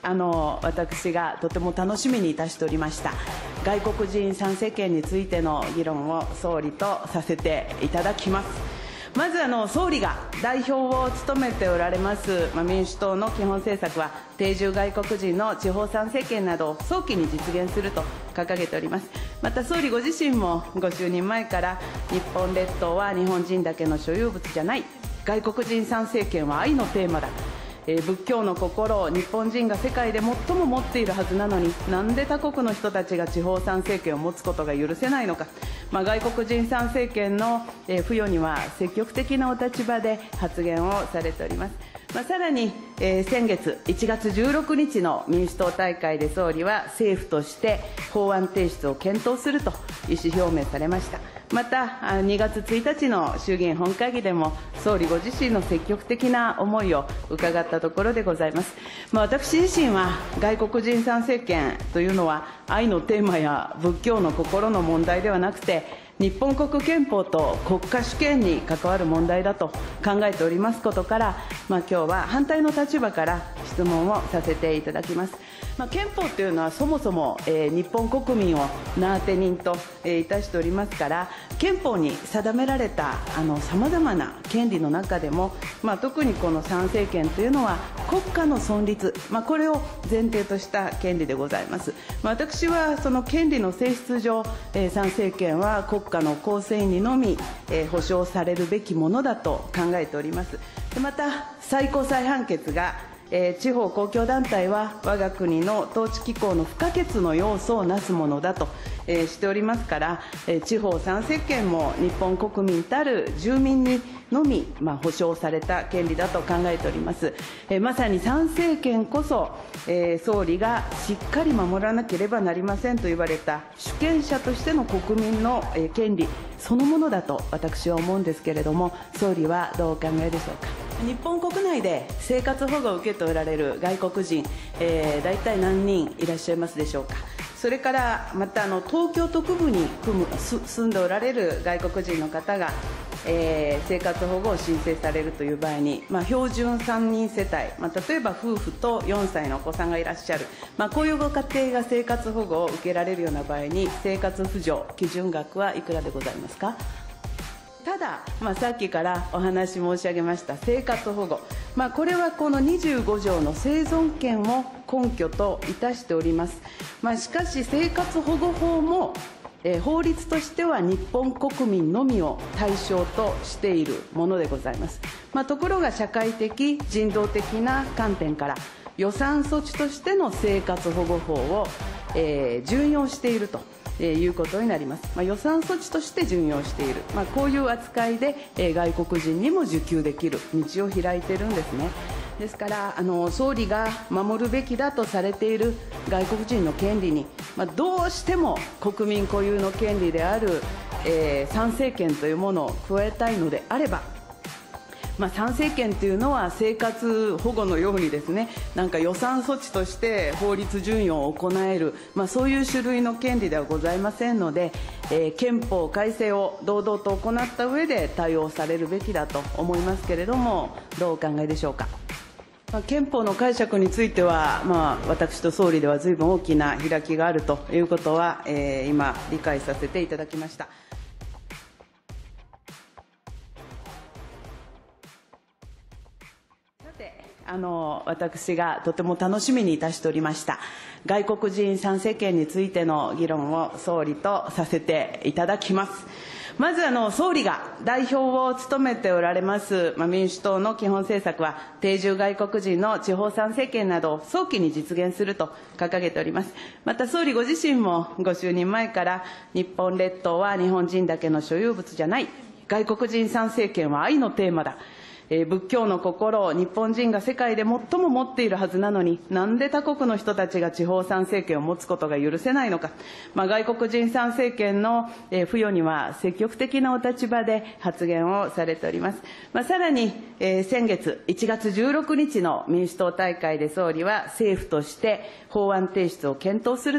私がとても楽しみにいたしておりました外国人参政権についての議論を総理とさせていただきます。まず総理が代表を務めておられます民主党の基本政策は、定住外国人の地方参政権などを早期に実現すると掲げております。また総理ご自身もご就任前から、日本列島は日本人だけの所有物じゃない、外国人参政権は愛のテーマだ、仏教の心を日本人が世界で最も持っているはずなのに、なんで他国の人たちが地方参政権を持つことが許せないのか、外国人参政権の付与には積極的なお立場で発言をされております。さらに、先月1月16日の民主党大会で総理は、政府として法案提出を検討すると意思表明されました。また2月1日の衆議院本会議でも、総理ご自身の積極的な思いを伺ったところでございます。私自身は、外国人参政権というのは、愛のテーマや仏教の心の問題ではなくて、日本国憲法と国家主権に関わる問題だと考えておりますことから、今日は反対の立場から質問をさせていただきます。憲法というのはそもそも日本国民を名当て人といたしておりますから、憲法に定められたさまざまな権利の中でも、特にこの参政権というのは国家の存立、これを前提とした権利でございます。私はその権利の性質上、参政権は国家の構成員にのみ保障されるべきものだと考えております。また最高裁判決が、地方公共団体は我が国の統治機構の不可欠の要素をなすものだとしておりますから、地方参政権も日本国民たる住民にのみ保障された権利だと考えております。まさに参政権こそ、総理がしっかり守らなければなりませんと言われた主権者としての国民の権利そのものだと私は思うんですけれども、総理はどうお考えでしょうか。日本国内で生活保護を受けておられる外国人、大体何人いらっしゃいますでしょうか。それからまた東京都区部に住んでおられる外国人の方が、生活保護を申請されるという場合に、標準3人世帯、例えば夫婦と4歳のお子さんがいらっしゃる、こういうご家庭が生活保護を受けられるような場合に、生活扶助基準額はいくらでございますか。ただ、さっきからお話申し上げました生活保護、これはこの25条の生存権を根拠といたしております。しかし生活保護法も法律としては日本国民のみを対象としているものでございます。ところが社会的人道的な観点から予算措置としての生活保護法を準用しているということになります。予算措置として準用している、こういう扱いで外国人にも受給できる道を開いているんですね。ですから総理が守るべきだとされている外国人の権利に、どうしても国民固有の権利である、参政権というものを加えたいのであれば、参政権というのは生活保護のようにですね、予算措置として法律準用を行える、そういう種類の権利ではございませんので、憲法改正を堂々と行った上で対応されるべきだと思いますけれども、どうお考えでしょうか。憲法の解釈については、私と総理では随分大きな開きがあるということは、今理解させていただきました。私がとても楽しみにいたしておりました外国人参政権についての議論を総理とさせていただきます。まず総理が代表を務めておられます民主党の基本政策は、定住外国人の地方参政権などを早期に実現すると掲げております。また総理ご自身もご就任前から、日本列島は日本人だけの所有物じゃない、外国人参政権は愛のテーマだ、仏教の心を日本人が世界で最も持っているはずなのに、なんで他国の人たちが地方参政権を持つことが許せないのか、外国人参政権の付与には積極的なお立場で発言をされております。さらに先月1月16日の民主党大会で総理は、政府として法案提出を検討すると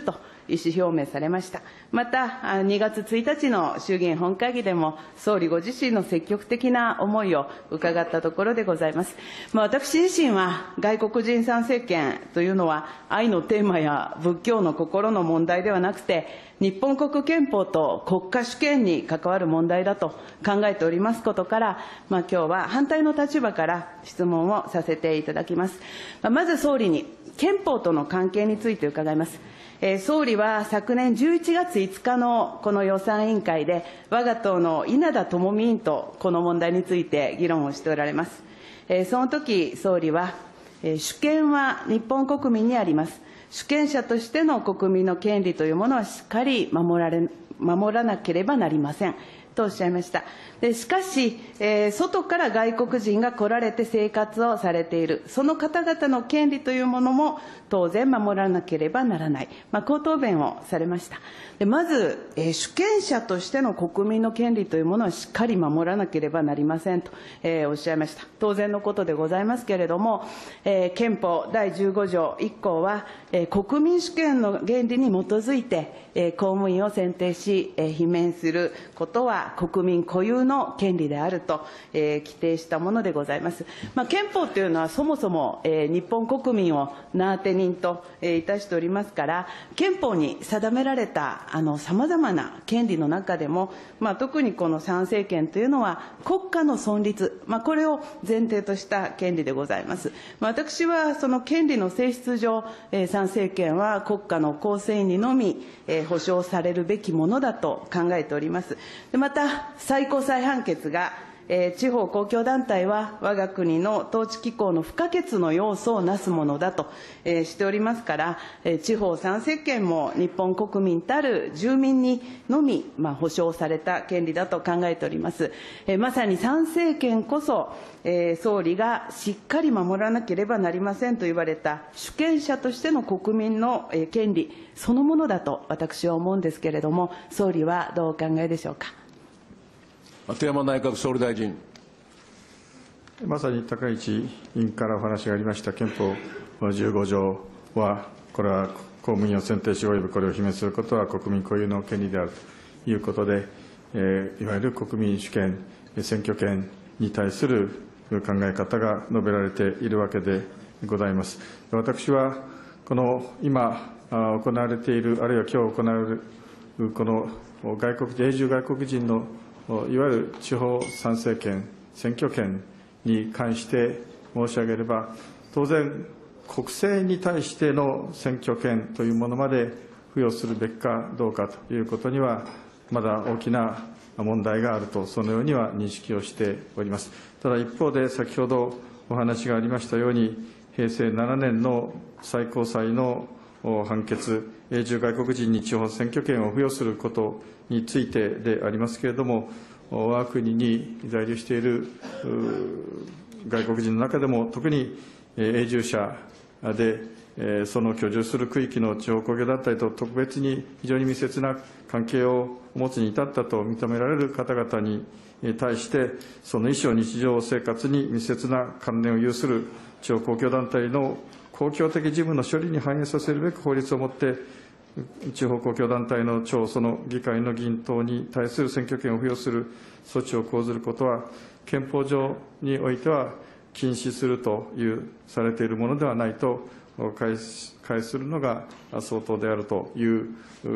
意思表明されました。また、2月1日の衆議院本会議でも、総理ご自身の積極的な思いを伺ったところでございます。私自身は、外国人参政権というのは、愛のテーマや仏教の心の問題ではなくて、日本国憲法と国家主権に関わる問題だと考えておりますことから、今日は反対の立場から質問をさせていただきます。まず総理に、憲法との関係について伺います。総理は昨年11月5日のこの予算委員会で、我が党の稲田朋美委員とこの問題について議論をしておられます。その時、総理は、主権は日本国民にあります。主権者としての国民の権利というものはしっかり守らなければなりません。とおっしゃいました。しかし、外から外国人が来られて生活をされている、その方々の権利というものも当然守らなければならない、こう答弁をされました。まず、主権者としての国民の権利というものはしっかり守らなければなりませんと、おっしゃいました。当然のことでございますけれども、憲法第15条1項は、国民主権の原理に基づいて、公務員を選定し、罷免することは国民固有の権利であると、規定したものでございます。憲法というのはそもそも、日本国民を名当て人と、いたしておりますから、憲法に定められたさまざまな権利の中でも、特にこの参政権というのは国家の存立、これを前提とした権利でございます。私はその権利の性質上、参政権は国家の構成にのみ、保障されるべきものだと考えております。また、最高裁判決が、地方公共団体は我が国の統治機構の不可欠の要素をなすものだと、しておりますから、地方参政権も日本国民たる住民にのみ、保障された権利だと考えております。まさに参政権こそ、総理がしっかり守らなければなりませんと言われた主権者としての国民の権利そのものだと私は思うんですけれども、総理はどうお考えでしょうか。 鳩山内閣総理大臣。 まさに高市委員からお話がありました憲法15条は、これは公務員を選定し、およびこれを罷免することは国民固有の権利であるということで、いわゆる国民主権、選挙権に対する考え方が述べられているわけでございます。私は、この今行われている、あるいは今日行われる、この永住外国人のいわゆる地方参政権、選挙権に関して申し上げれば、当然、国政に対しての選挙権というものまで付与するべきかどうかということには、まだ大きな問題があると、そのようには認識をしております。ただ一方で、先ほどお話がありましたように、平成7年の最高裁の判決、永住外国人に地方選挙権を付与することについてでありますけれども、我が国に在留している外国人の中でも、特に永住者で、その居住する区域の地方公共団体と特別に非常に密接な関係を持つに至ったと認められる方々に対して、その意思を日常生活に密接な関連を有する地方公共団体の公共的事務の処理に反映させるべく法律をもって、地方公共団体の長、その議会の議員等に対する選挙権を付与する措置を講ずることは、憲法上においては禁止するとされているものではないと解するのが相当であるという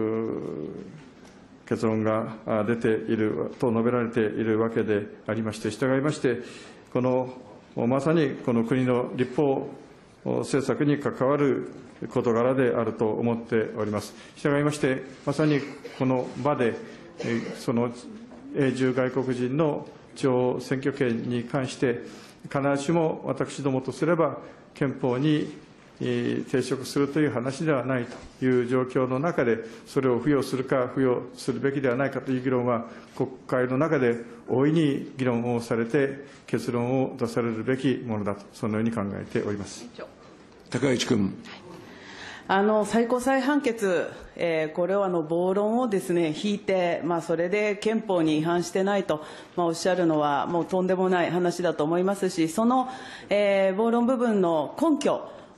結論が出ていると述べられているわけでありまして、従いまして、まさにこの国の立法政策に関わる事柄であると思っております。従いまして、まさにこの場で、その永住外国人の地方選挙権に関して、必ずしも私どもとすれば、憲法に抵触するという話ではないという状況の中で、それを付与するか、付与するべきではないかという議論は、国会の中で大いに議論をされて、結論を出されるべきものだと、そのように考えております。 高市君。 最高裁判決、これを暴論をですね、引いて、それで憲法に違反してないと、おっしゃるのは、もうとんでもない話だと思いますし、その、暴論部分の根拠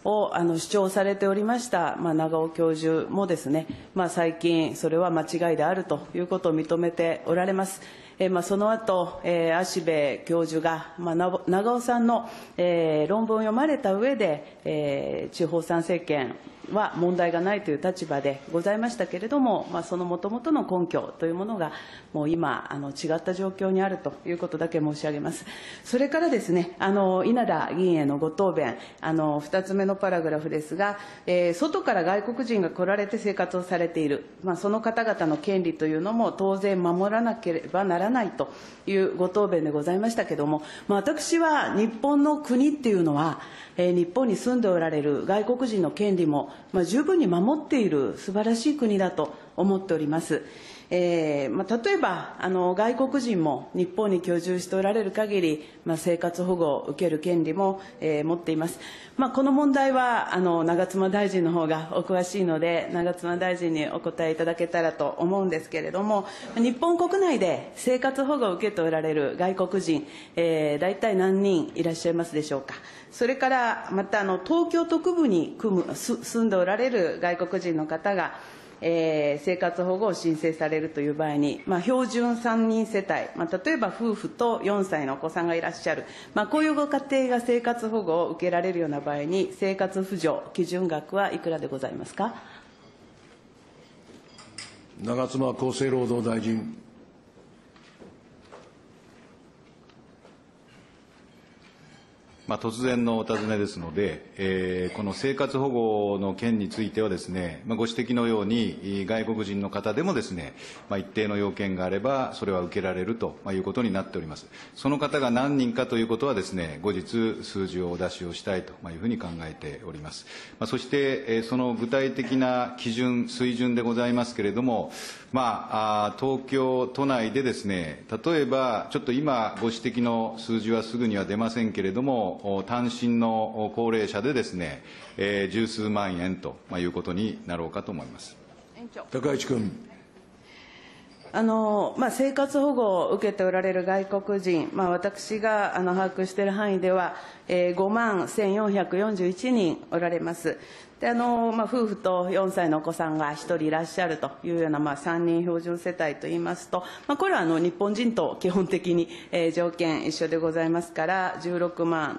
を主張されておりました、長尾教授もですね、最近、それは間違いであるということを認めておられます。その後、芦部教授が、長尾さんの、論文を読まれた上で、地方参政権は問題がないという立場でございましたけれども、そのもともとの根拠というものが、もう今、違った状況にあるということだけ申し上げます。それからですね、稲田議員へのご答弁、2つ目のパラグラフですが、外から外国人が来られて生活をされている、その方々の権利というのも当然守らなければならないというご答弁でございましたけれども、私は日本の国っていうのは、日本に住んでおられる外国人の権利も、十分に守っている素晴らしい国だと思っております。例えば外国人も日本に居住しておられる限り、生活保護を受ける権利も、持っています。この問題は長妻大臣の方がお詳しいので、長妻大臣にお答えいただけたらと思うんですけれども、日本国内で生活保護を受けておられる外国人、大体何人いらっしゃいますでしょうか。それからまた東京都区部に住んでおられる外国人の方が、生活保護を申請されるという場合に、標準3人世帯、例えば夫婦と4歳のお子さんがいらっしゃる、こういうご家庭が生活保護を受けられるような場合に、生活扶助基準額はいくらでございますか。 長妻厚生労働大臣。 突然のお尋ねですので、この生活保護の件についてはですね、ご指摘のように外国人の方でもですね、一定の要件があればそれは受けられるということになっております。その方が何人かということはですね、後日数字をお出しをしたいというふうに考えております。そしてその具体的な基準水準でございますけれども、東京都内でですね、例えばちょっと今ご指摘の数字はすぐには出ませんけれども、単身の高齢者でですね、十数万円ということになろうかと思います。 高市君。 生活保護を受けておられる外国人、私が把握している範囲では、5万1441人おられます。で夫婦と4歳のお子さんが1人いらっしゃるというような、3人標準世帯といいますと、これは日本人と基本的に、条件一緒でございますから、16万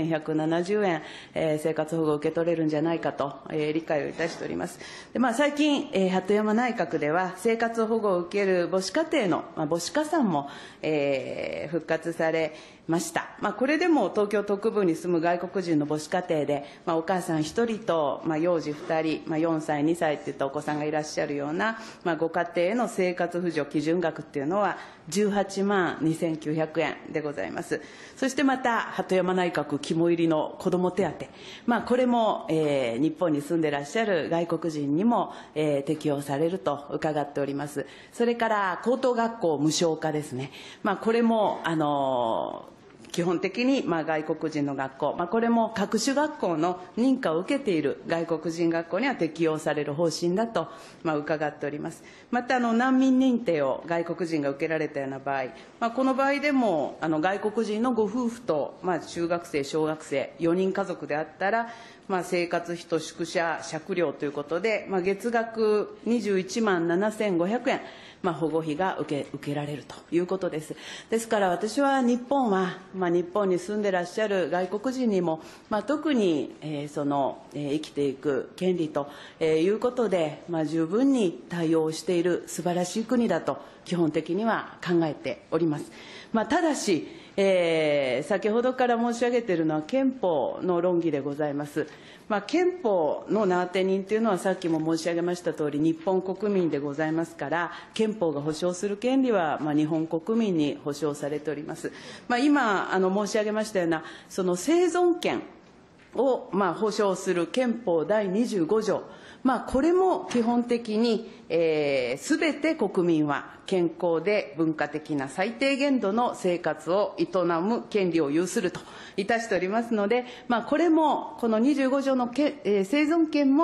7170円、生活保護を受け取れるんじゃないかと、理解をいたしております。で最近、鳩山内閣では、生活保護を受ける母子家庭の、母子加算も、復活されました。これでも東京都区部に住む外国人の母子家庭で、お母さん1人と、幼児2人、4歳、2歳といったお子さんがいらっしゃるような、ご家庭への生活扶助基準額っていうのは18万2900円でございます。そしてまた鳩山内閣肝入りの子ども手当、これも、日本に住んでいらっしゃる外国人にも、適用されると伺っております。それから高等学校無償化ですね。これも基本的に外国人の学校、これも各種学校の認可を受けている外国人学校には適用される方針だと伺っております。また難民認定を外国人が受けられたような場合、この場合でも外国人のご夫婦と中学生、小学生4人家族であったら、生活費と宿舎借料ということで、月額21万7500円、保護費が受けられるということです。ですから私は日本は、日本に住んでいらっしゃる外国人にも、特に、生きていく権利ということで、十分に対応している素晴らしい国だと基本的には考えております。ただし、先ほどから申し上げているのは憲法の論議でございます。憲法の名当て人というのはさっきも申し上げましたとおり日本国民でございますから、憲法が保障する権利は日本国民に保障されております。今申し上げましたようなその生存権を保障する憲法第25条、これも基本的にすべて国民は健康で文化的な最低限度の生活を営む権利を有するといたしておりますので、これもこの25条の生存権も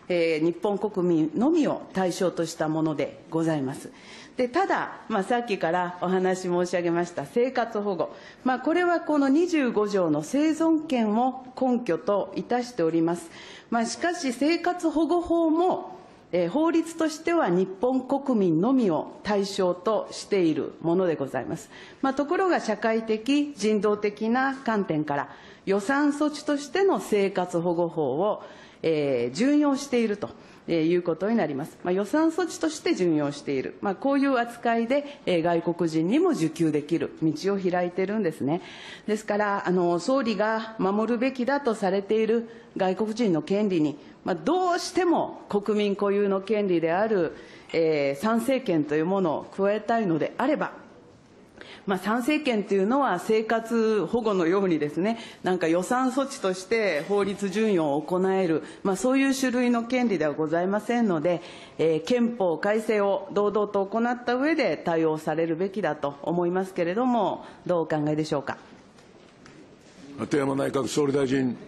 日本国民のみを対象としたものでございます。でただ、さっきからお話申し上げました生活保護、これはこの25条の生存権を根拠といたしております。しかし、生活保護法も法律としては日本国民のみを対象としているものでございます。ところが、社会的、人道的な観点から、予算措置としての生活保護法を準用しているということになります。予算措置として準用している、こういう扱いで外国人にも受給できる道を開いているんですね。ですから、総理が守るべきだとされている外国人の権利に、どうしても国民固有の権利である参政権というものを加えたいのであれば、参政権というのは生活保護のようにですね、なんか予算措置として法律準用を行える、そういう種類の権利ではございませんので、憲法改正を堂々と行った上で対応されるべきだと思いますけれども、どうお考えでしょうか。 鳩山内閣総理大臣。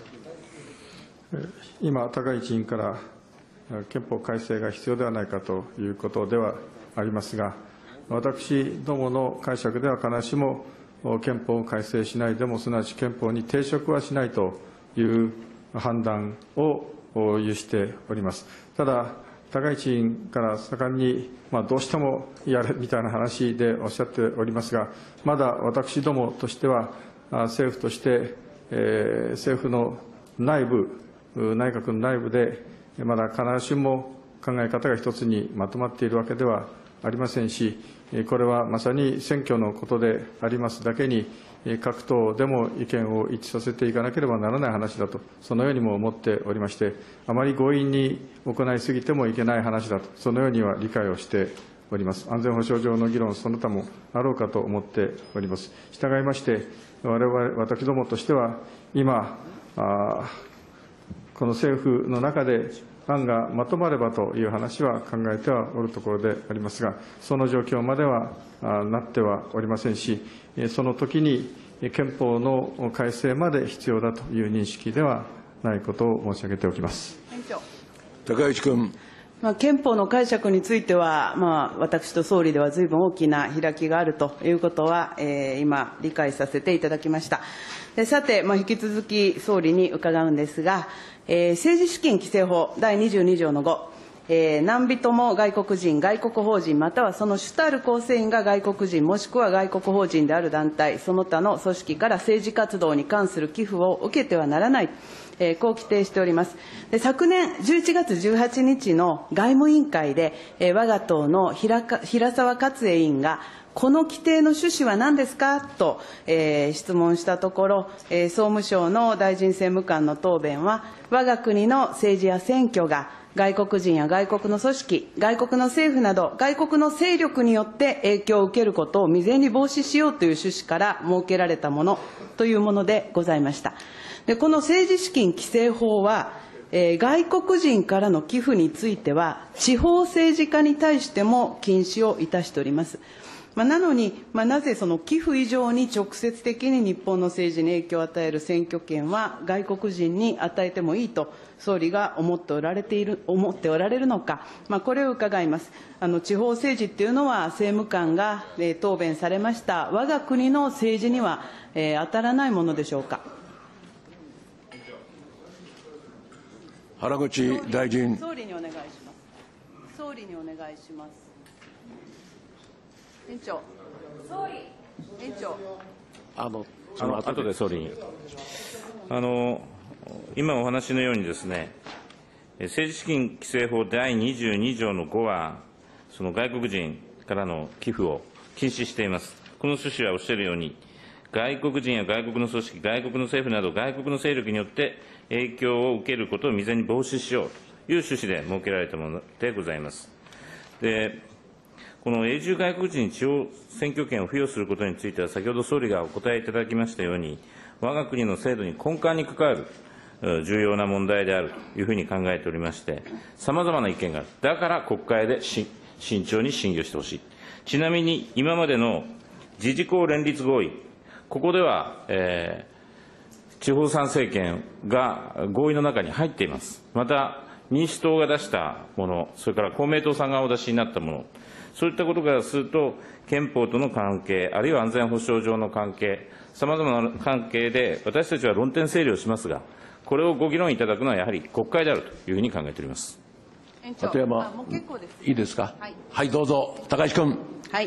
今、高市委員から憲法改正が必要ではないかということではありますが、私どもの解釈では必ずしも憲法を改正しないでも、すなわち憲法に抵触はしないという判断を有しております。ただ、高市委員から盛んに、どうしてもやれみたいな話でおっしゃっておりますが、まだ私どもとしては、政府として、政府の内部、内閣の内部で、まだ必ずしも考え方が一つにまとまっているわけではありませんし、これはまさに選挙のことでありますだけに、各党でも意見を一致させていかなければならない話だと、そのようにも思っておりまして、あまり強引に行いすぎてもいけない話だと、そのようには理解をしております。安全保障上の議論、その他もあろうかと思っております。したがいまして、私どもとしては、今、この政府の中で案がまとまればという話は考えてはおるところでありますが、その状況まではなってはおりませんし、その時に憲法の改正まで必要だという認識ではないことを申し上げておきます。 高市君。 憲法の解釈については、私と総理ではずいぶん大きな開きがあるということは、今、理解させていただきました。さて、引き続き総理に伺うんですが、政治資金規正法第22条の5、何人も外国人、外国法人、またはその主たる構成員が外国人、もしくは外国法人である団体、その他の組織から政治活動に関する寄付を受けてはならない、こう規定しております。昨年11月18日の外務委員会で、我が党の平沢勝栄委員が、この規定の趣旨は何ですかと、質問したところ、総務省の大臣政務官の答弁は、我が国の政治や選挙が外国人や外国の組織、外国の政府など、外国の勢力によって影響を受けることを未然に防止しようという趣旨から設けられたものというものでございました。この政治資金規正法は、外国人からの寄付については、地方政治家に対しても禁止をいたしております。なのに、なぜその寄付以上に直接的に日本の政治に影響を与える選挙権は外国人に与えてもいいと総理が思っておられるのか、これを伺います。地方政治っていうのは政務官が答弁されました我が国の政治には当たらないものでしょうか。 原口大臣。 総理にお願いします。総理にお願いします。委員長。総理。委員長。 後で総理に。今お話のようにですね、政治資金規正法第22条の5は、その外国人からの寄付を禁止しています。この趣旨はおっしゃるように、外国人や外国の組織、外国の政府など外国の勢力によって影響を受けることを未然に防止しようという趣旨で設けられたものでございます。この永住外国人に地方選挙権を付与することについては、先ほど総理がお答えいただきましたように、我が国の制度に根幹に関わる重要な問題であるというふうに考えておりまして、さまざまな意見がある。だから国会で慎重に審議をしてほしい。ちなみに今までの自治公連立合意、ここでは、地方参政権が合意の中に入っています。また、 民主党が出したもの、それから公明党さんがお出しになったもの、そういったことからすると、憲法との関係、あるいは安全保障上の関係、さまざまな関係で、私たちは論点整理をしますが、これをご議論いただくのはやはり国会であるというふうに考えております。 鳩山、いいですか。はい、どうぞ、高石君。 はい。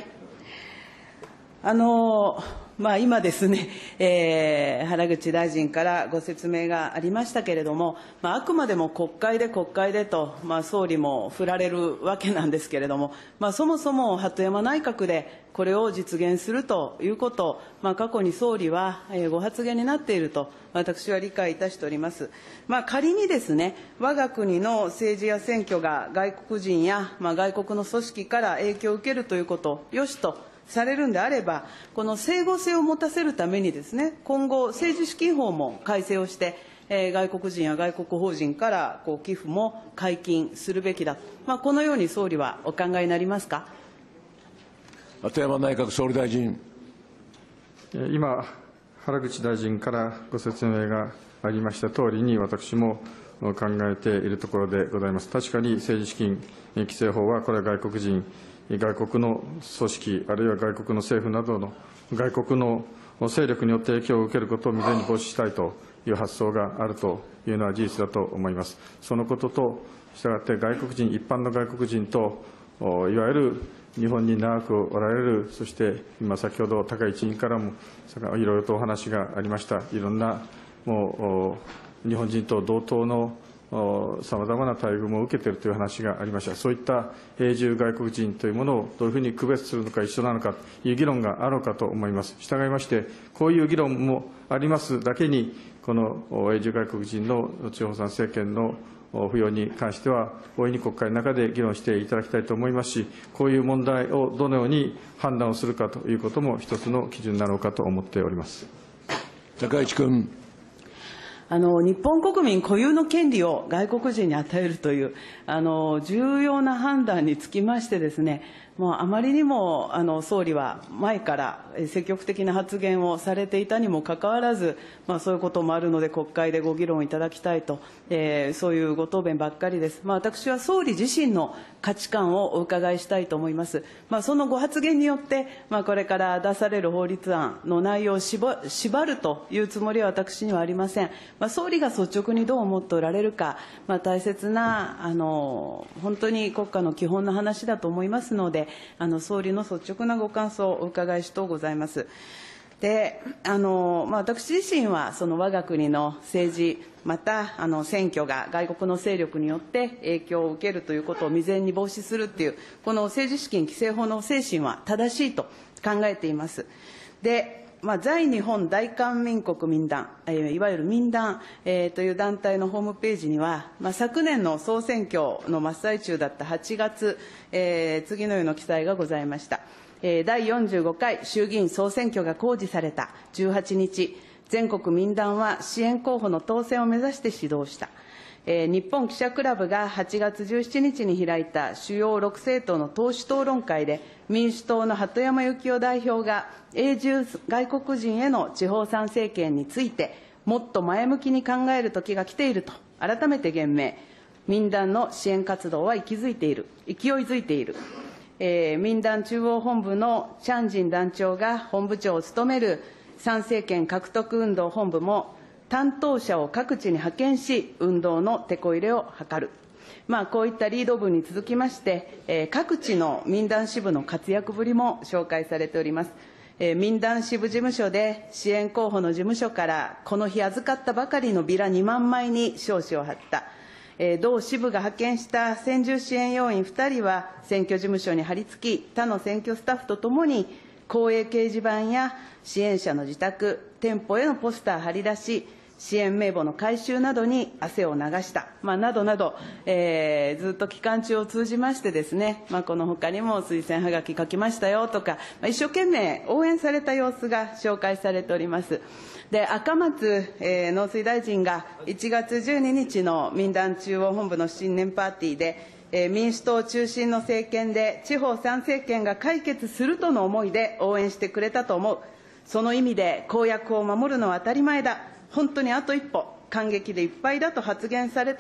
今ですね、原口大臣からご説明がありましたけれども、あくまでも国会でと、総理も振られるわけなんですけれども、そもそも鳩山内閣でこれを実現するということを、過去に総理はご発言になっていると、私は理解いたしております。仮にですね、我が国の政治や選挙が外国人や、外国の組織から影響を受けるということをよしとされるんであれば、この整合性を持たせるためにですね、今後、政治資金法も改正をして、外国人や外国法人から寄付も解禁するべきだ、このように総理はお考えになりますか。 鳩山内閣総理大臣。 今、原口大臣からご説明がありましたとおりに、私も考えているところでございます。確かに政治資金規正法は、これは外国人、外国の組織、あるいは外国の政府などの外国の勢力によって影響を受けることを未然に防止したいという発想があるというのは事実だと思います。そのこととしたがって、外国人、一般の外国人と、いわゆる日本に長くおられる、そして今、先ほど高市委員からもいろいろとお話がありました、いろんなもう日本人と同等のさまざまな待遇も受けているという話がありました。そういった永住外国人というものをどういうふうに区別するのか、一緒なのかという議論があろうかと思います。したがいまして、こういう議論もありますだけに、この永住外国人の地方参政権の付与に関しては、大いに国会の中で議論していただきたいと思いますし、こういう問題をどのように判断をするかということも一つの基準になろうかと思っております。 高市君。 日本国民固有の権利を外国人に与えるという重要な判断につきましてですね、もうあまりにも総理は前から積極的な発言をされていたにもかかわらず、そういうこともあるので国会でご議論いただきたいと、そういうご答弁ばっかりです。私は総理自身の価値観をお伺いしたいと思います。そのご発言によって、これから出される法律案の内容を縛るというつもりは私にはありません。総理が率直にどう思っておられるか、大切な本当に国家の基本の話だと思いますので、総理の率直なご感想をお伺いしとうございます。で、私自身はその我が国の政治、また選挙が外国の勢力によって影響を受けるということを未然に防止するっていう、この政治資金規正法の精神は正しいと考えています。で、在日本大韓民国民団、いわゆる民団、という団体のホームページには、昨年の総選挙の真っ最中だった8月、次のような記載がございました。第45回衆議院総選挙が公示された18日、全国民団は支援候補の当選を目指して指導した。日本記者クラブが8月17日に開いた主要6政党の党首討論会で、民主党の鳩山由紀夫代表が永住外国人への地方参政権について、もっと前向きに考える時が来ていると改めて言明。民団の支援活動は勢いづいている。民団中央本部のチャンジン団長が本部長を務める参政権獲得運動本部も、担当者を各地に派遣し、運動のてこ入れを図る。こういったリード部に続きまして、各地の民団支部の活躍ぶりも紹介されております。民団支部事務所で支援候補の事務所からこの日預かったばかりのビラ2万枚に証紙を貼った。同支部が派遣した専従支援要員2人は選挙事務所に張り付き、他の選挙スタッフとともに公営掲示板や支援者の自宅、店舗へのポスター貼り出し、支援名簿の回収などに汗を流した、などなど、ずっと期間中を通じましてですね、このほかにも推薦はがき書きましたよとか、一生懸命応援された様子が紹介されております。で、赤松、農水大臣が1月12日の民団中央本部の新年パーティーで、民主党中心の政権で地方参政権が解決するとの思いで応援してくれたと思う。その意味で公約を守るのは当たり前だ。本当にあと一歩、感激でいっぱいだと発言されたと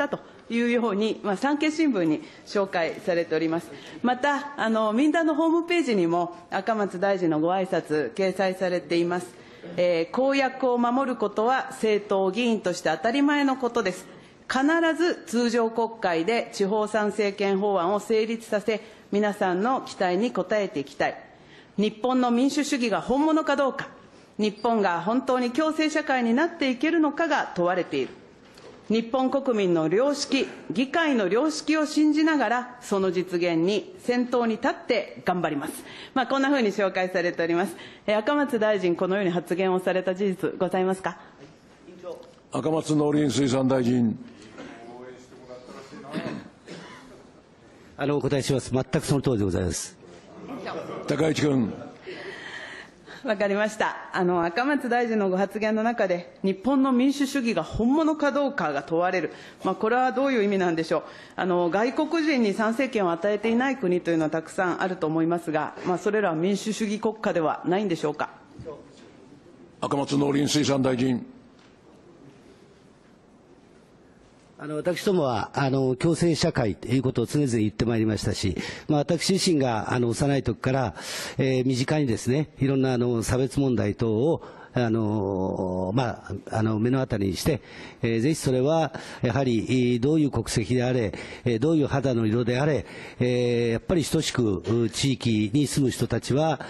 いうように、産経新聞に紹介されております。また、民団のホームページにも赤松大臣のご挨拶掲載されています。公約を守ることは政党議員として当たり前のことです。必ず通常国会で地方参政権法案を成立させ、皆さんの期待に応えていきたい。日本の民主主義が本物かどうか、日本が本当に共生社会になっていけるのかが問われている。日本国民の良識、議会の良識を信じながら、その実現に先頭に立って頑張ります。こんなふうに紹介されております。赤松大臣、このように発言をされた事実、ございますか。 赤松農林水産大臣。 お答えします。全くその通りでございます。 高市君。 わかりました。赤松大臣のご発言の中で、日本の民主主義が本物かどうかが問われる。これはどういう意味なんでしょう。外国人に参政権を与えていない国というのはたくさんあると思いますが、それらは民主主義国家ではないんでしょうか。 赤松農林水産大臣。 私どもは共生社会ということを常々言ってまいりましたし、私自身が幼い時から身近にですね、いろんな差別問題等を目の当たりにして、ぜひそれはやはりどういう国籍であれ、どういう肌の色であれ、やっぱり等しく地域に住む人たちは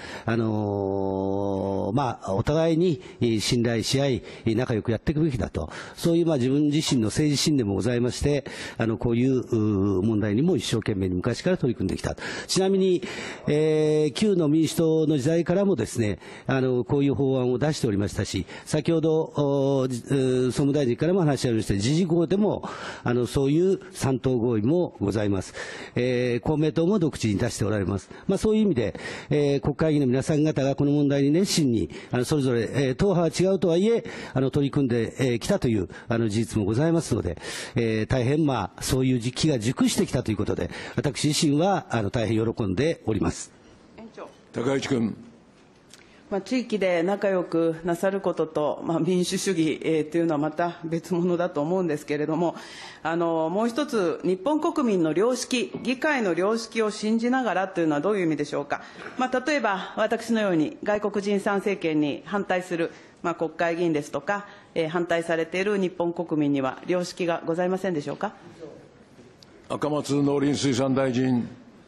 お互いに信頼し合い仲良くやっていくべきだと、そういう自分自身の政治信念もございまして、こういう問題にも一生懸命に昔から取り組んできた。ちなみに、旧の民主党の時代からもですね、こういう法案を出しておりましたし、先ほど総務大臣からも話がありました時事項でもそういう3党合意もございます。公明党も独自に出しておられます。そういう意味で、国会議員の皆さん方がこの問題に熱心にそれぞれ、党派は違うとはいえ取り組んできたという事実もございますので、大変そういう時期が熟してきたということで、私自身は大変喜んでおります。 高市君。 地域で仲良くなさることと、民主主義、というのはまた別物だと思うんですけれども、もう一つ、日本国民の良識、議会の良識を信じながらというのはどういう意味でしょうか。例えば、私のように外国人参政権に反対する、国会議員ですとか、反対されている日本国民には良識がございませんでしょうか。 赤松農林水産大臣。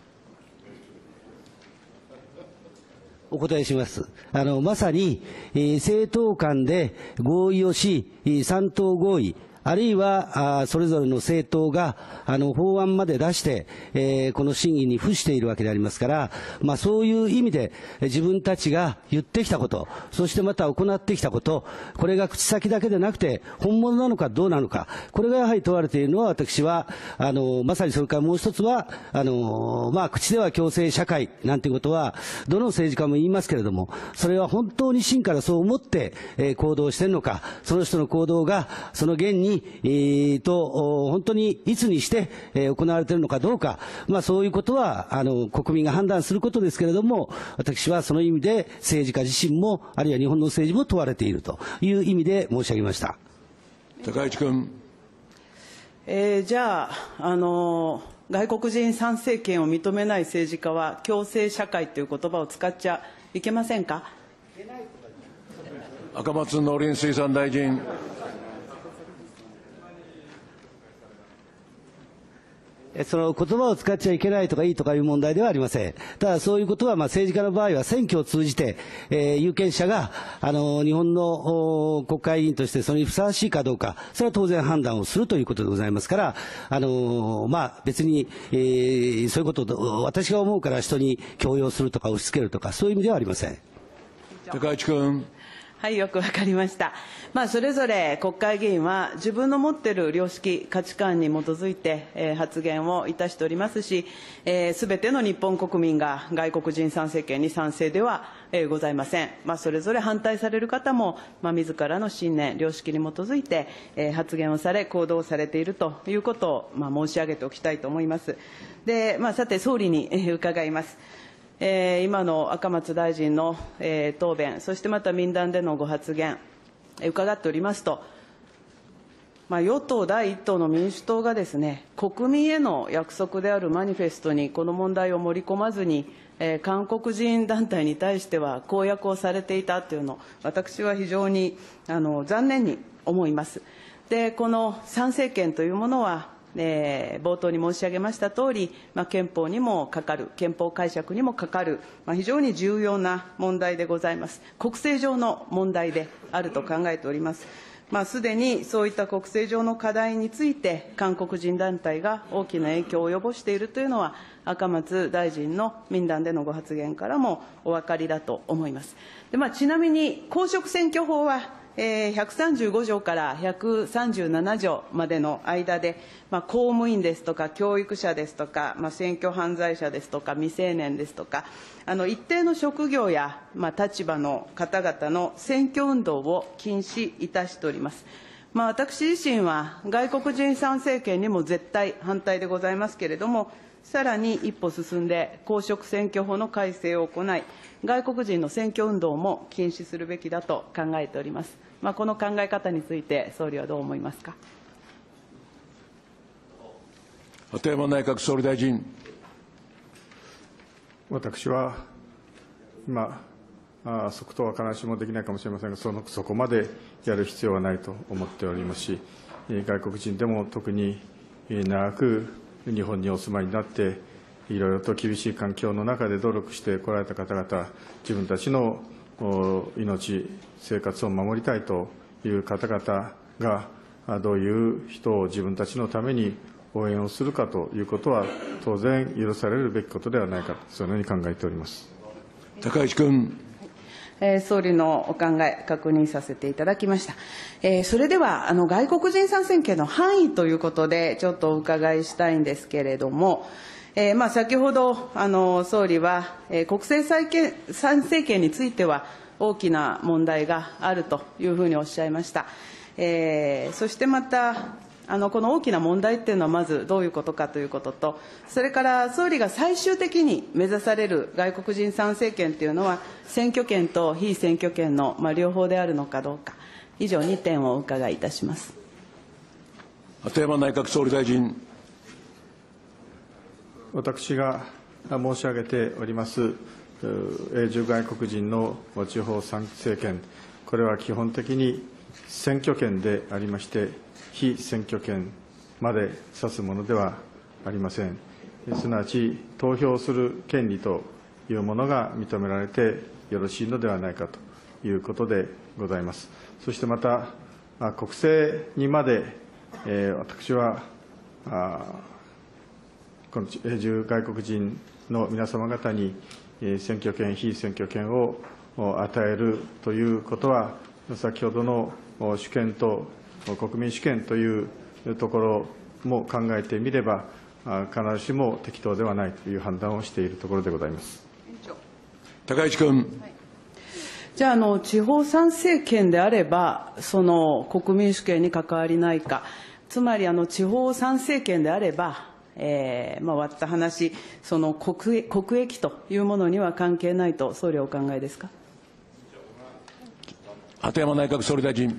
お答えします。まさに、政党間で合意をし、3党合意、あるいはそれぞれの政党が法案まで出して、この審議に付しているわけでありますから、そういう意味で自分たちが言ってきたこと、そしてまた行ってきたこと、これが口先だけでなくて本物なのかどうなのか、これがやはり問われているのは、私はまさにそれからもう一つは口では共生社会なんていうことはどの政治家も言いますけれども、それは本当に真からそう思って行動しているのか、その人の行動がその現に本当にいつにして行われているのかどうか、そういうことは国民が判断することですけれども、私はその意味で政治家自身も、あるいは日本の政治も問われているという意味で申し上げました。 高市君。 じゃあ、外国人参政権を認めない政治家は共生社会という言葉を使っちゃいけませんか。 赤松農林水産大臣。 その言葉を使っちゃいけないとかいいとかいう問題ではありません。ただそういうことは政治家の場合は選挙を通じて、有権者が日本の国会議員としてそれにふさわしいかどうか、それは当然判断をするということでございますから、別に、そういうことを私が思うから人に強要するとか押し付けるとか、そういう意味ではありません。 高市君。 はい、よくわかりました。それぞれ国会議員は自分の持っている良識、価値観に基づいて、発言をいたしておりますし、すべての日本国民が外国人参政権に賛成では、ございません。それぞれ反対される方も、自らの信念、良識に基づいて、発言をされ、行動されているということを、申し上げておきたいと思います。で、さて、総理に伺います。今の赤松大臣の答弁、そしてまた民団でのご発言、伺っておりますと、 与党第一党の民主党がですね、国民への約束であるマニフェストにこの問題を盛り込まずに、韓国人団体に対しては公約をされていたというのを、私は非常に残念に思います。で、この参政権というものは、冒頭に申し上げましたとおり、憲法にもかかる、憲法解釈にもかかる、非常に重要な問題でございます。国政上の問題であると考えております。すでにそういった国政上の課題について、韓国人団体が大きな影響を及ぼしているというのは、赤松大臣の民談でのご発言からもお分かりだと思います。でちなみに、公職選挙法は、135条から137条までの間で、公務員ですとか、教育者ですとか、選挙犯罪者ですとか、未成年ですとか、一定の職業や、立場の方々の選挙運動を禁止いたしております。私自身は、外国人参政権にも絶対反対でございますけれども、さらに一歩進んで、公職選挙法の改正を行い、外国人の選挙運動も禁止するべきだと考えております。この考え方について、総理はどう思いますか。 鳩山内閣総理大臣。 私は今、即答は必ずしもできないかもしれませんが、そこまでやる必要はないと思っておりますし、外国人でも特に長く日本にお住まいになって、いろいろと厳しい環境の中で努力してこられた方々、自分たちの命、生活を守りたいという方々が、どういう人を自分たちのために応援をするかということは、当然許されるべきことではないか、そのように考えております。 高市君。 総理のお考え、確認させていただきました。それでは、外国人参政権の範囲ということで、ちょっとお伺いしたいんですけれども、先ほど総理は、国政参政権については、大きな問題があるというふうにおっしゃいました。そしてまた、この大きな問題っていうのは、まずどういうことかということと、それから総理が最終的に目指される外国人参政権というのは、選挙権と非選挙権の両方であるのかどうか、以上2点をお伺いいたします。 鳩山内閣総理大臣。 私が申し上げております永住外国人の地方参政権、これは基本的に選挙権でありまして、非選挙権まで指すものではありません。すなわち、投票する権利というものが認められてよろしいのではないかということでございます。そしてまた、国政にまで、私は、この永住外国人の皆様方に選挙権、非選挙権を与えるということは、先ほどの主権と国民主権というところも考えてみれば、必ずしも適当ではないという判断をしているところでございます。 高市君。 じゃあ、地方参政権であれば、その国民主権に関わりないか、つまり地方参政権であれば、割った話、その国益というものには関係ないと、総理はお考えですか。 鳩山内閣総理大臣。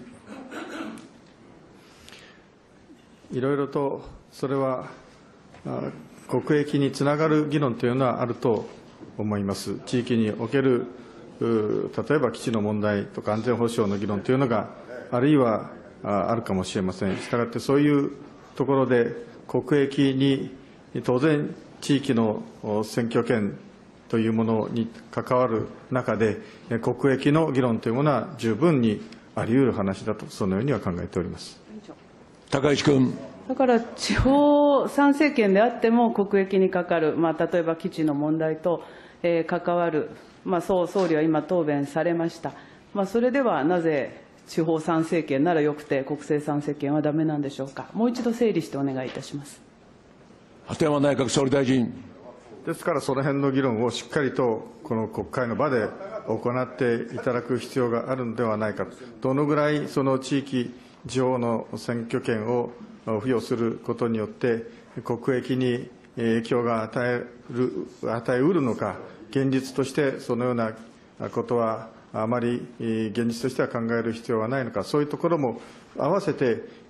いろいろとそれは国益につながる議論というのはあると思います。地域における例えば基地の問題とか安全保障の議論というのがあるいはあるかもしれません。したがってそういうところで国益に当然地域の選挙権というものに関わる中で国益の議論というものは十分にあり得る話だと、そのようには考えております。 高市君。 だから地方参政権であっても国益にかかる、例えば基地の問題と、関わる、総理は今答弁されました。それではなぜ地方参政権ならよくて国政参政権はダメなんでしょうか。もう一度整理してお願いいたします。 鳩山内閣総理大臣。 ですから、その辺の議論をしっかりとこの国会の場で行っていただく必要があるのではないかと。どのぐらいその地域地方の選挙権を付与することによって国益に影響が与えうるのか、現実としてそのようなことはあまり現実としては考える必要はないのか、そういうところも合わせて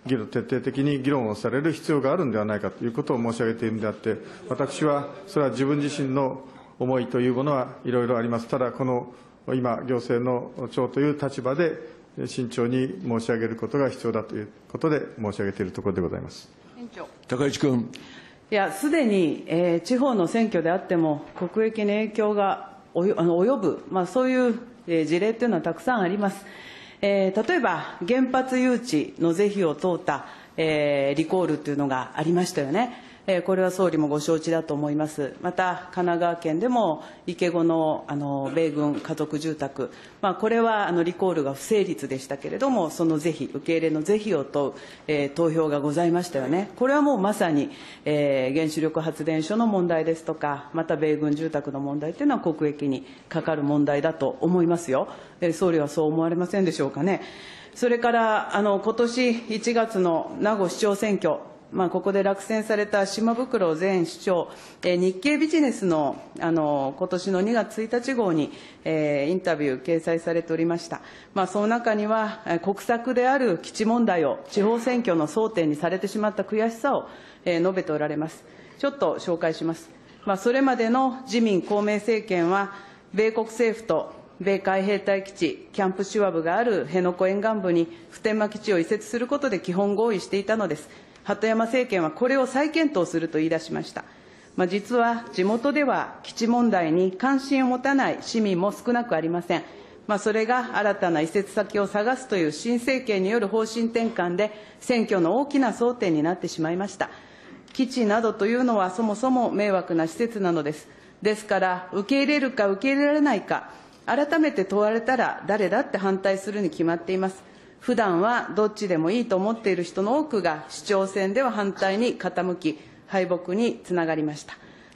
徹底的に議論をされる必要があるのではないかということを申し上げているのであって、私はそれは自分自身の思いというものはいろいろあります。ただ、この今、行政の長という立場で慎重に申し上げることが必要だということで申し上げているところでございます。 高市君。 いや、すでに、地方の選挙であっても、国益に影響が及ぶ、そういう事例というのはたくさんあります。例えば、原発誘致の是非を問うた、リコールというのがありましたよね。これは総理もご承知だと思います。また、神奈川県でも池子の米軍家族住宅、これはリコールが不成立でしたけれども、その是非、受け入れの是非を問う、投票がございましたよね。これはもうまさに、原子力発電所の問題ですとか、また米軍住宅の問題というのは国益にかかる問題だと思いますよ。総理はそう思われませんでしょうかね。それから今年1月の名護市長選挙、ここで落選された島袋前市長、日経ビジネスの今年の2月1日号にインタビュー掲載されておりました。その中には、国策である基地問題を地方選挙の争点にされてしまった悔しさを述べておられます。ちょっと紹介します。それまでの自民・公明政権は、米国政府と米海兵隊基地、キャンプシュワブがある辺野古沿岸部に普天間基地を移設することで基本合意していたのです。鳩山政権はこれを再検討すると言い出しました。実は地元では基地問題に関心を持たない市民も少なくありません。それが新たな移設先を探すという新政権による方針転換で、選挙の大きな争点になってしまいました。基地などというのはそもそも迷惑な施設なのです。ですから、受け入れるか受け入れられないか、改めて問われたら誰だって反対するに決まっています。普段はどっちでもいいと思っている人の多くが市長選では反対に傾き、敗北につながりました。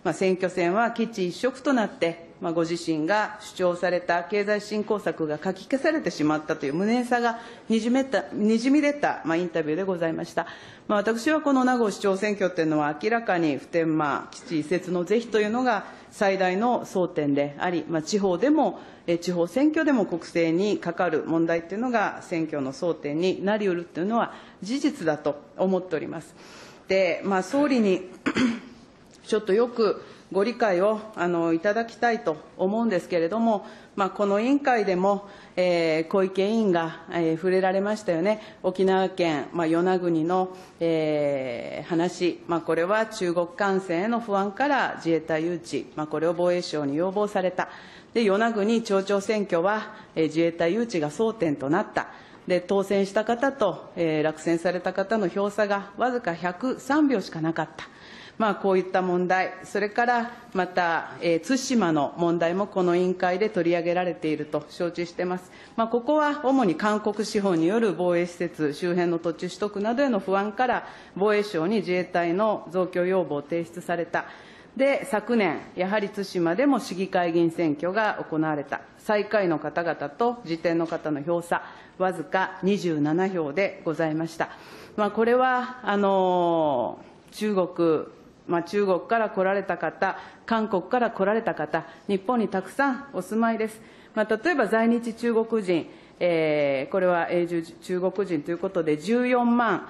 選挙戦は基地一色となって、ご自身が主張された経済振興策がかき消されてしまったという無念さがにじみ出たインタビューでございました。私はこの名護市長選挙というのは明らかに普天間基地移設の是非というのが最大の争点であり、地方でも地方選挙でも国政にかかる問題というのが選挙の争点になりうるというのは事実だと思っております。で、総理にちょっとよくご理解をいただきたいと思うんですけれども、この委員会でも、小池委員が、触れられましたよね。沖縄県、与那国の、話、これは中国艦船への不安から自衛隊誘致、これを防衛省に要望された。で、与那国町長選挙は、自衛隊誘致が争点となった。で、当選した方と、落選された方の票差がわずか103票しかなかった。こういった問題、それからまた、対馬の問題もこの委員会で取り上げられていると承知しています。ここは主に韓国司法による防衛施設周辺の土地取得などへの不安から防衛省に自衛隊の増強要望を提出された。で、昨年、やはり対馬でも市議会議員選挙が行われた。最下位の方々と次点の方の票差、わずか27票でございました。これは、中国から来られた方、韓国から来られた方、日本にたくさんお住まいです。例えば在日中国人、これは永住中国人ということで、14万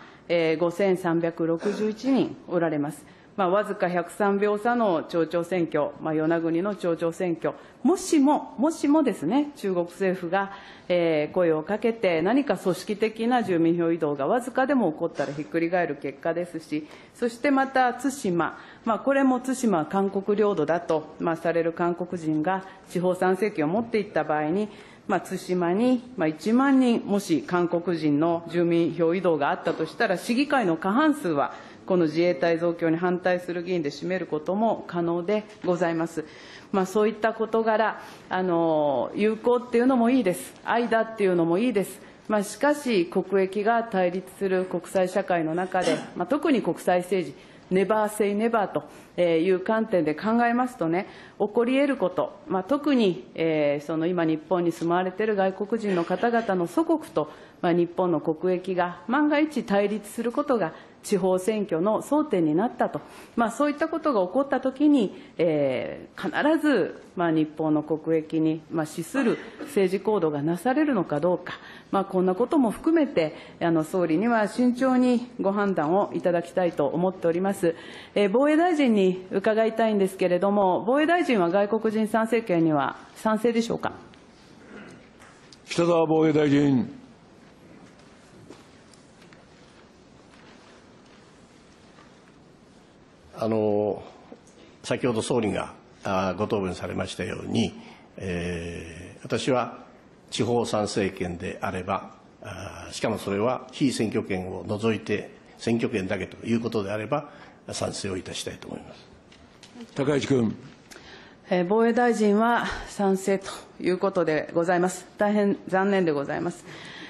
5361人おられます。わずか103票差の町長選挙、与那国の町長選挙、もしもですね、中国政府が、声をかけて、何か組織的な住民票移動がわずかでも起こったらひっくり返る結果ですし、そしてまた対馬、これも対馬は韓国領土だと、される韓国人が地方参政権を持っていった場合に、対馬に1万人、もし韓国人の住民票移動があったとしたら、市議会の過半数は、この自衛隊増強に反対する議員で占めることも可能でございます。そういった事柄、友好っていうのもいいです。愛だっていうのもいいです。しかし、国益が対立する国際社会の中で、特に国際政治、ネバーセイネバーという観点で考えますとね、起こり得ること、特にその今日本に住まわれている外国人の方々の祖国と日本の国益が万が一対立することが地方選挙の争点になったと、そういったことが起こったときに、必ず、日本の国益に資する政治行動がなされるのかどうか、こんなことも含めて、総理には慎重にご判断をいただきたいと思っております。防衛大臣に伺いたいんですけれども、防衛大臣は外国人参政権には賛成でしょうか。 北沢防衛大臣。 先ほど総理がご答弁されましたように、私は地方参政権であれば、しかもそれは非選挙権を除いて選挙権だけということであれば、賛成をいたしたいと思います。 高市君。 防衛大臣は賛成ということでございます。大変残念でございます。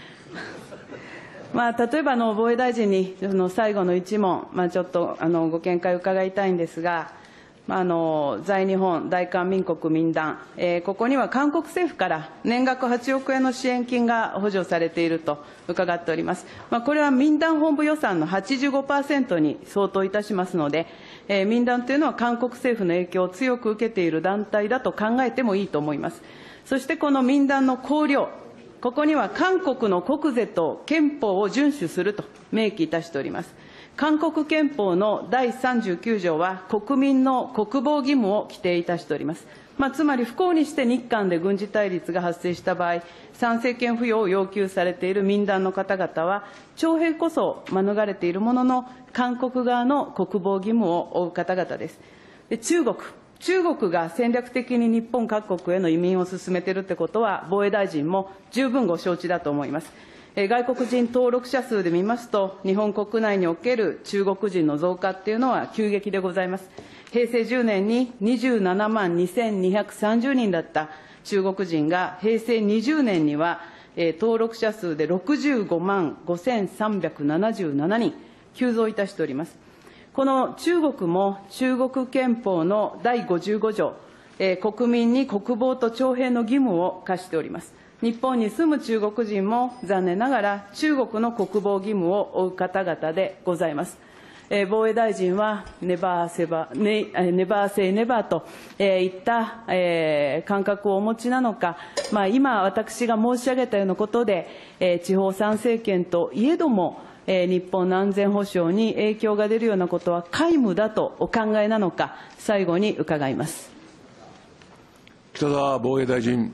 例えば防衛大臣に最後の一問、ちょっとご見解を伺いたいんですが、在日本大韓民国民団、ここには韓国政府から年額8億円の支援金が補助されていると伺っております。これは民団本部予算の 85% に相当いたしますので、民団というのは韓国政府の影響を強く受けている団体だと考えてもいいと思います。そしてこの民団の綱領、ここには韓国の国是と憲法を遵守すると明記いたしております。韓国憲法の第39条は国民の国防義務を規定いたしております。つまり不幸にして日韓で軍事対立が発生した場合、参政権付与を要求されている民団の方々は、徴兵こそ免れているものの、韓国側の国防義務を負う方々です。中国が戦略的に日本各国への移民を進めているということは、防衛大臣も十分ご承知だと思います。外国人登録者数で見ますと、日本国内における中国人の増加っていうのは急激でございます。平成10年に27万2230人だった中国人が、平成20年には登録者数で65万5377人、急増いたしております。この中国も中国憲法の第55条、国民に国防と徴兵の義務を課しております。日本に住む中国人も残念ながら中国の国防義務を負う方々でございます。防衛大臣はネバーセイネバーといった感覚をお持ちなのか、今私が申し上げたようなことで、地方参政権といえども、日本の安全保障に影響が出るようなことは皆無だとお考えなのか、最後に伺います。 北沢防衛大臣。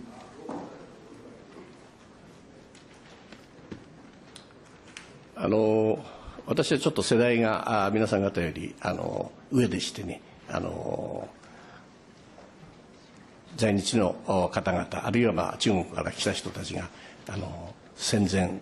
私はちょっと世代が皆さん方より上でしてね、在日の方々、あるいは中国から来た人たちが戦前、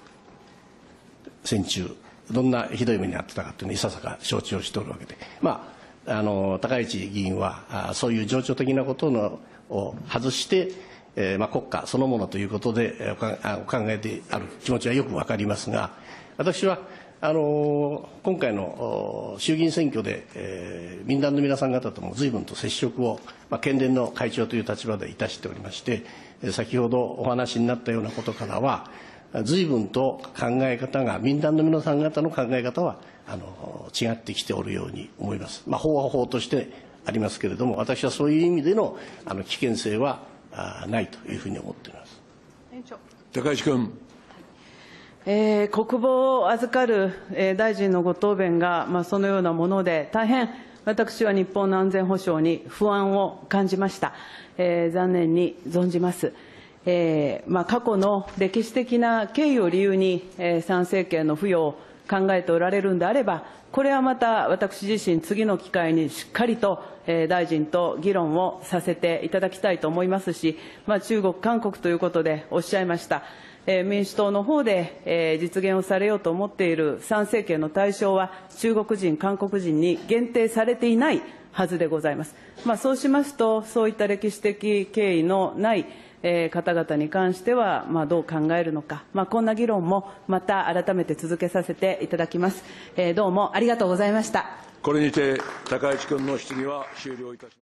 戦中、どんなひどい目に遭ってたかというのをいささか承知をしておるわけで、高市議員はそういう情緒的なことを外して、国家そのものということでお考えである気持ちはよくわかりますが、私は今回の衆議院選挙で、民団の皆さん方とも随分と接触を、県連の会長という立場でいたしておりまして、先ほどお話になったようなことからは、随分と考え方が、民団の皆さん方の考え方は違ってきておるように思います。法は法としてありますけれども、私はそういう意味での危険性はないというふうに思っています。 高市君。 国防を預かる大臣のご答弁が、そのようなもので、大変私は日本の安全保障に不安を感じました。残念に存じます。過去の歴史的な経緯を理由に、参政権の付与を考えておられるんであれば、これはまた私自身、次の機会にしっかりと大臣と議論をさせていただきたいと思いますし、中国、韓国ということでおっしゃいました。民主党の方で実現をされようと思っている参政権の対象は、中国人、韓国人に限定されていないはずでございます。そうしますと、そういった歴史的経緯のない方々に関しては、どう考えるのか、こんな議論もまた改めて続けさせていただきます。どうもありがとうございました。 これにて高市君の質疑は終了いたします。